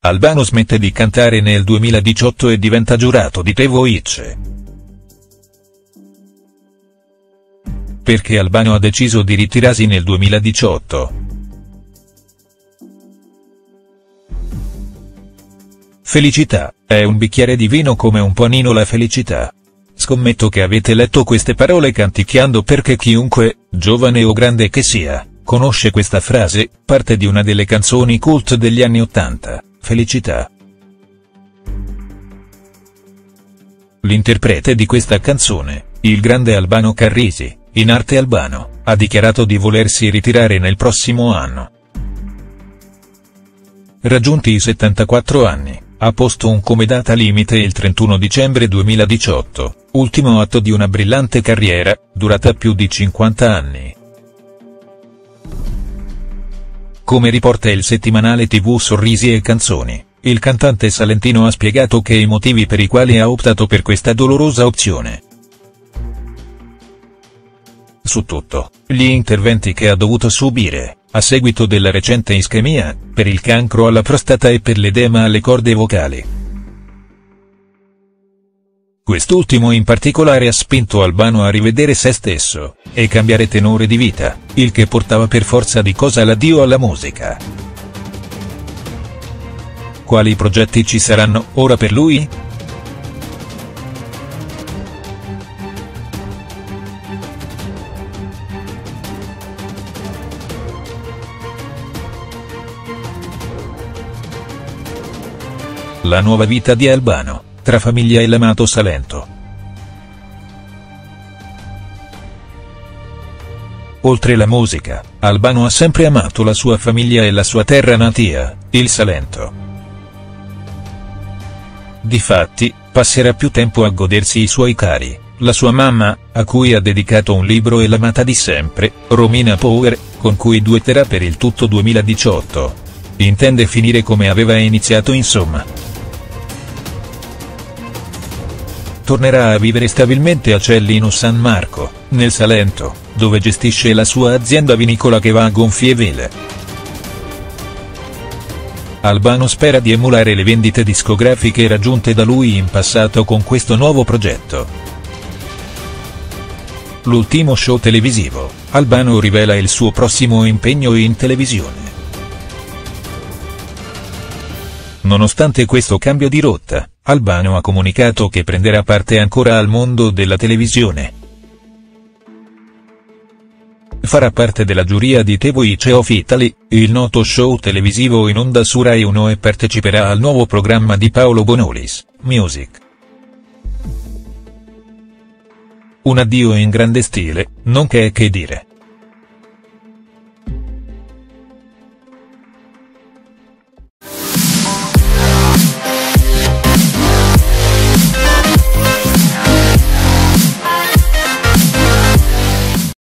Albano smette di cantare nel 2018 e diventa giurato di The Voice. Perché Albano ha deciso di ritirarsi nel 2018? Felicità, è un bicchiere di vino come un panino la felicità. Scommetto che avete letto queste parole canticchiando perché chiunque, giovane o grande che sia, conosce questa frase, parte di una delle canzoni cult degli anni '80, Felicità. L'interprete di questa canzone, il grande Albano Carrisi, in arte Albano, ha dichiarato di volersi ritirare nel prossimo anno. Raggiunti i 74 anni, ha posto come data limite il 31 dicembre 2018, ultimo atto di una brillante carriera, durata più di 50 anni. Come riporta il settimanale TV Sorrisi e Canzoni, il cantante salentino ha spiegato che i motivi per i quali ha optato per questa dolorosa opzione. Su tutto, gli interventi che ha dovuto subire, a seguito della recente ischemia, per il cancro alla prostata e per l'edema alle corde vocali. Quest'ultimo in particolare ha spinto Albano a rivedere se stesso, e cambiare tenore di vita, il che portava per forza di cosa l'addio alla musica. Quali progetti ci saranno ora per lui? La nuova vita di Albano, tra famiglia e l'amato Salento. Oltre la musica, Albano ha sempre amato la sua famiglia e la sua terra natia, il Salento. Difatti, passerà più tempo a godersi i suoi cari, la sua mamma, a cui ha dedicato un libro, e l'amata di sempre, Romina Power, con cui duetterà per il tutto 2018. Intende finire come aveva iniziato insomma. Tornerà a vivere stabilmente a Cellino San Marco, nel Salento, dove gestisce la sua azienda vinicola che va a gonfie vele. Albano spera di emulare le vendite discografiche raggiunte da lui in passato con questo nuovo progetto. L'ultimo show televisivo, Albano rivela il suo prossimo impegno in televisione. Nonostante questo cambio di rotta, Albano ha comunicato che prenderà parte ancora al mondo della televisione. Farà parte della giuria di The Voice of Italy, il noto show televisivo in onda su Rai 1, e parteciperà al nuovo programma di Paolo Bonolis, Music. Un addio in grande stile, non che dire.